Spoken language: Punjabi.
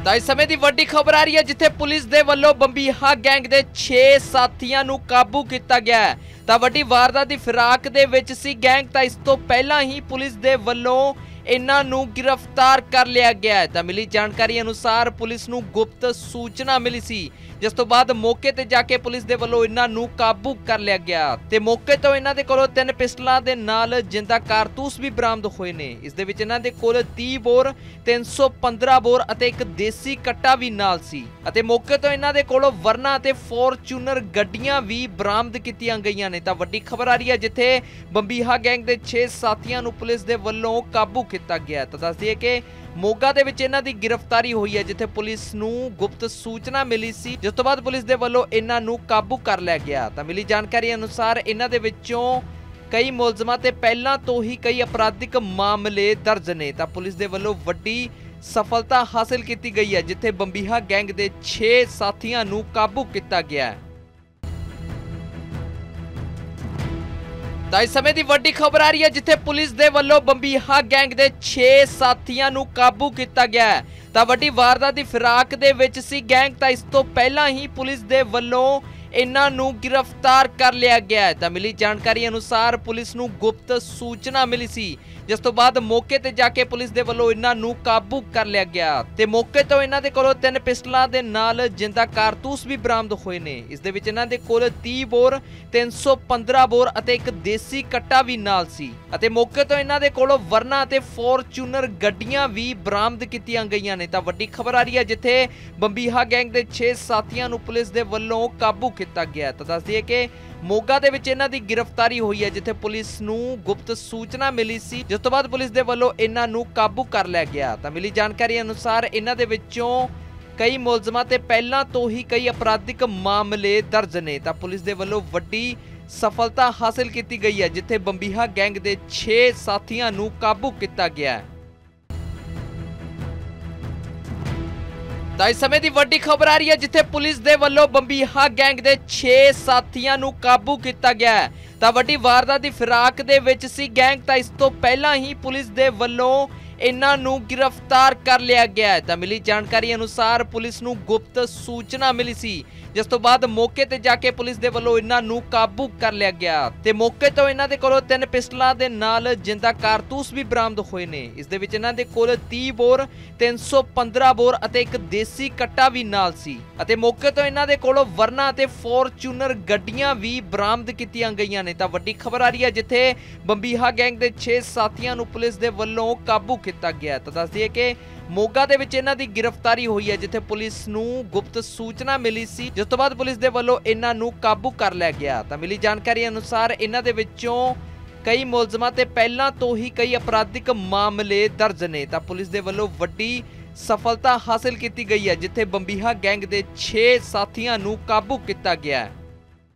ਤਾਂ ਇਸ ਸਮੇਂ ਦੀ ਵੱਡੀ ਖਬਰ ਆ ਰਹੀ ਹੈ ਜਿੱਥੇ ਪੁਲਿਸ ਦੇ ਵੱਲੋਂ ਬੰਬੀਹਾ ਗੈਂਗ ਦੇ 6 ਸਾਥੀਆਂ ਨੂੰ ਕਾਬੂ ਕੀਤਾ ਗਿਆ ਹੈ। ਤਾਂ ਵੱਡੀ ਵਾਰਦਾਤ ਦੀ ਫਿਰਾਕ ਦੇ ਵਿੱਚ ਸੀ ਗੈਂਗ। ਤਾਂ ਇਸ ਤੋਂ ਪਹਿਲਾਂ ਹੀ ਪੁਲਿਸ ਦੇ ਵੱਲੋਂ ਇਹਨਾਂ ਨੂੰ गिरफ्तार कर लिया गया है। तो मिली जानकारी अनुसार पुलिस नूं गुप्त सूचना मिली सी, जिस तो बाद मौके ते जाके पुलिस दे वल्लों इन्हां नूं काबू कर लिया गया ते मौके तो इन्हां दे कोलों 3 पिस्टलां दे नाल जिंदा कारतूस भी बरामद होए ने। इस दे विच इन्हां दे कोल 30 बोर 315 बोर अते एक देसी कट्टा भी नाल सी अते मौके तो इन्हां दे कोलों वरना अते फॉर्च्यूनर गड्डियां भी बरामद कीतियां गईयां ने। तां वड्डी खबर आ रही है जिथे ਬੰਬੀਹਾ गैंग दे 6 साथियां नूं पुलिस दे वल्लों काबू ਕੀਤਾ ਗਿਆ। ਤਾਂ ਦੱਸ ਦਈਏ ਕਿ ਮੋਗਾ ਦੇ ਵਿੱਚ ਇਹਨਾਂ ਦੀ ਗ੍ਰਿਫਤਾਰੀ ਹੋਈ ਹੈ ਜਿੱਥੇ ਪੁਲਿਸ ਨੂੰ ਗੁਪਤ ਸੂਚਨਾ ਮਿਲੀ ਸੀ, ਜਿਸ ਤੋਂ ਬਾਅਦ ਪੁਲਿਸ ਦੇ ਵੱਲੋਂ ਇਹਨਾਂ ਨੂੰ ਕਾਬੂ ਕਰ ਲਿਆ ਗਿਆ। ਤਾਂ ਮਿਲੀ ਜਾਣਕਾਰੀ ਅਨੁਸਾਰ ਇਹਨਾਂ ਦੇ ਵਿੱਚੋਂ ਕਈ ਮੁਲਜ਼ਮਾਂ ਤੇ ਪਹਿਲਾਂ ਤੋਂ ਹੀ ਕਈ ਅਪਰਾਧਿਕ ਮਾਮਲੇ ਦਰਜ ਨੇ। ਤਾਂ ਪੁਲਿਸ ਦੇ ਵੱਲੋਂ ਵੱਡੀ ਸਫਲਤਾ ਹਾਸਲ ਕੀਤੀ ਗਈ ਹੈ ਜਿੱਥੇ ਬੰਬੀਹਾ ਗੈਂਗ ਦੇ 6 ਸਾਥੀਆਂ ਨੂੰ ਕਾਬੂ ਕੀਤਾ ਗਿਆ ਹੈ। ਤਾਂ ਇਸ ਸਮੇਂ ਦੀ ਵੱਡੀ ਖਬਰ ਆ ਰਹੀ ਹੈ ਜਿੱਥੇ ਪੁਲਿਸ ਦੇ ਵੱਲੋਂ ਬੰਬੀਹਾ ਗੈਂਗ ਦੇ 6 ਸਾਥੀਆਂ ਨੂੰ ਕਾਬੂ ਕੀਤਾ ਗਿਆ ਹੈ। ਤਾਂ ਵੱਡੀ ਵਾਰਦਾਤ ਦੀ ਫਿਰਾਕ ਦੇ ਵਿੱਚ ਸੀ ਗੈਂਗ। ਤਾਂ ਇਸ ਤੋਂ ਪਹਿਲਾਂ ਹੀ ਪੁਲਿਸ ਦੇ ਵੱਲੋਂ ਇਹਨਾਂ ਨੂੰ गिरफ्तार कर लिया गया है। ਤਾਂ ਮਿਲੀ ਜਾਣਕਾਰੀ ਅਨੁਸਾਰ ਪੁਲਿਸ ਨੂੰ ਗੁਪਤ ਸੂਚਨਾ ਮਿਲੀ ਸੀ, ਜਿਸ ਤੋਂ ਬਾਅਦ ਮੌਕੇ ਤੇ ਜਾ ਕੇ ਪੁਲਿਸ ਦੇ ਵੱਲੋਂ ਇਹਨਾਂ ਨੂੰ ਕਾਬੂ ਕਰ ਲਿਆ ਗਿਆ ਤੇ ਮੌਕੇ ਤੋਂ ਇਹਨਾਂ ਦੇ ਕੋਲੋਂ 3 ਪਿਸਟਲਾਂ ਦੇ ਨਾਲ ਜਿੰਦਾ ਕਾਰਤੂਸ ਵੀ ਬਰਾਮਦ ਹੋਏ ਨੇ। ਇਸ ਦੇ ਵਿੱਚ ਇਹਨਾਂ ਦੇ ਕੋਲ 30 ਬੋਰ 315 ਬੋਰ ਅਤੇ ਇੱਕ ਦੇਸੀ ਕੱਟਾ ਵੀ ਨਾਲ ਸੀ ਅਤੇ ਮੌਕੇ ਤੋਂ ਇਹਨਾਂ ਦੇ ਕੋਲੋਂ ਵਰਨਾ ਅਤੇ ਫੋਰਚੂਨਰ ਗੱਡੀਆਂ ਵੀ ਬਰਾਮਦ ਕੀਤੀਆਂ ਗਈਆਂ ਨੇ। ਤਾਂ ਵੱਡੀ ਖਬਰ ਆ ਰਹੀ ਹੈ ਜਿੱਥੇ ਬੰਬੀਹਾ ਗੈਂਗ ਦੇ 6 ਸਾਥੀਆਂ ਨੂੰ ਪੁਲਿਸ ਦੇ ਵੱਲੋਂ ਕਾਬੂ ਕੀਤਾ ਗਿਆ। ਤਾਂ ਦੱਸ ਦਈਏ ਕਿ ਮੋਗਾ ਦੇ ਵਿੱਚ ਇਹਨਾਂ ਦੀ ਗ੍ਰਿਫਤਾਰੀ ਹੋਈ ਹੈ ਜਿੱਥੇ ਪੁਲਿਸ ਨੂੰ ਗੁਪਤ ਸੂਚਨਾ ਮਿਲੀ ਸੀ, ਜਿਸ ਤੋਂ ਬਾਅਦ ਪੁਲਿਸ ਦੇ ਵੱਲੋਂ ਇਹਨਾਂ ਨੂੰ ਕਾਬੂ ਕਰ ਲਿਆ ਗਿਆ। ਤਾਂ ਮਿਲੀ ਜਾਣਕਾਰੀ ਅਨੁਸਾਰ ਇਹਨਾਂ ਦੇ ਵਿੱਚੋਂ ਕਈ ਮੁਲਜ਼ਮਾਂ ਤੇ ਪਹਿਲਾਂ ਤੋਂ ਹੀ ਕਈ ਅਪਰਾਧਿਕ ਮਾਮਲੇ ਦਰਜ ਨੇ। ਤਾਂ ਪੁਲਿਸ ਦੇ ਵੱਲੋਂ ਵੱਡੀ ਸਫਲਤਾ ਹਾਸਲ ਕੀਤੀ ਗਈ ਹੈ ਜਿੱਥੇ ਬੰਬੀਹਾ ਗੈਂਗ ਦੇ 6 ਸਾਥੀਆਂ ਨੂੰ ਕਾਬੂ ਕੀਤਾ ਗਿਆ ਹੈ। ਤਾਂ ਇਸ ਸਮੇਂ ਦੀ ਵੱਡੀ ਖਬਰ ਆ ਰਹੀ ਹੈ ਜਿੱਥੇ ਪੁਲਿਸ ਦੇ ਵੱਲੋਂ ਬੰਬੀਹਾ ਗੈਂਗ ਦੇ 6 ਸਾਥੀਆਂ ਨੂੰ ਕਾਬੂ ਕੀਤਾ ਗਿਆ ਹੈ। ਤਾਂ ਵੱਡੀ ਵਾਰਦਾਤ ਦੀ ਫਿਰਾਕ ਦੇ ਵਿੱਚ ਸੀ ਗੈਂਗ। ਤਾਂ ਇਸ ਤੋਂ ਪਹਿਲਾਂ ਹੀ ਪੁਲਿਸ ਦੇ ਵੱਲੋਂ ਇਹਨਾਂ ਨੂੰ गिरफ्तार कर लिया गया है। ਤਾਂ ਮਿਲੀ ਜਾਣਕਾਰੀ ਅਨੁਸਾਰ ਪੁਲਿਸ ਨੂੰ ਗੁਪਤ ਸੂਚਨਾ ਮਿਲੀ ਸੀ, ਜਿਸ ਤੋਂ ਬਾਅਦ ਮੌਕੇ ਤੇ ਜਾ ਕੇ ਪੁਲਿਸ ਦੇ ਵੱਲੋਂ ਇਹਨਾਂ ਨੂੰ ਕਾਬੂ ਕਰ ਲਿਆ ਗਿਆ ਤੇ ਮੌਕੇ ਤੋਂ ਇਹਨਾਂ ਦੇ ਕੋਲੋਂ 3 ਪਿਸਟਲਾਂ ਦੇ ਨਾਲ ਜਿੰਦਾ ਕਾਰਤੂਸ ਵੀ ਬਰਾਮਦ ਹੋਏ ਨੇ। ਇਸ ਦੇ ਵਿੱਚ ਇਹਨਾਂ ਦੇ ਕੋਲ 30 ਬੋਰ 315 ਬੋਰ ਅਤੇ ਇੱਕ ਦੇਸੀ ਕੱਟਾ ਵੀ ਨਾਲ ਸੀ ਅਤੇ ਮੌਕੇ ਤੋਂ ਇਹਨਾਂ ਦੇ ਕੋਲੋਂ ਵਰਨਾ ਅਤੇ ਫੋਰਚੂਨਰ ਗੱਡੀਆਂ ਵੀ ਬਰਾਮਦ ਕੀਤੀਆਂ ਗਈਆਂ ਨੇ। ਤਾਂ ਵੱਡੀ ਖਬਰ ਆ ਰਹੀ ਹੈ ਜਿੱਥੇ ਬੰਬੀਹਾ ਗੈਂਗ ਦੇ 6 ਸਾਥੀਆਂ ਨੂੰ ਪੁਲਿਸ ਦੇ ਵੱਲੋਂ ਕਾਬੂ ਕੀਤਾ ਗਿਆ। ਤਾਂ ਦੱਸ ਦਈਏ ਕਿ ਮੋਗਾ ਦੇ ਵਿੱਚ ਇਹਨਾਂ ਦੀ ਗ੍ਰਿਫਤਾਰੀ ਹੋਈ ਹੈ ਜਿੱਥੇ ਪੁਲਿਸ ਨੂੰ ਗੁਪਤ ਸੂਚਨਾ ਮਿਲੀ ਸੀ, ਜਿਸ ਤੋਂ ਬਾਅਦ ਪੁਲਿਸ ਦੇ ਵੱਲੋਂ ਇਹਨਾਂ ਨੂੰ ਕਾਬੂ ਕਰ ਲਿਆ ਗਿਆ। ਤਾਂ ਮਿਲੀ ਜਾਣਕਾਰੀ ਅਨੁਸਾਰ ਇਹਨਾਂ ਦੇ ਵਿੱਚੋਂ ਕਈ ਮੁਲਜ਼ਮਾਂ ਤੇ ਪਹਿਲਾਂ ਤੋਂ ਹੀ ਕਈ ਅਪਰਾਧਿਕ ਮਾਮਲੇ ਦਰਜ ਨੇ। ਤਾਂ ਪੁਲਿਸ ਦੇ ਵੱਲੋਂ ਵੱਡੀ ਸਫਲਤਾ ਹਾਸਲ ਕੀਤੀ ਗਈ ਹੈ ਜਿੱਥੇ ਬੰਬੀਹਾ ਗੈਂਗ ਦੇ 6 ਸਾਥੀਆਂ ਨੂੰ ਕਾਬੂ ਕੀਤਾ ਗਿਆ ਹੈ।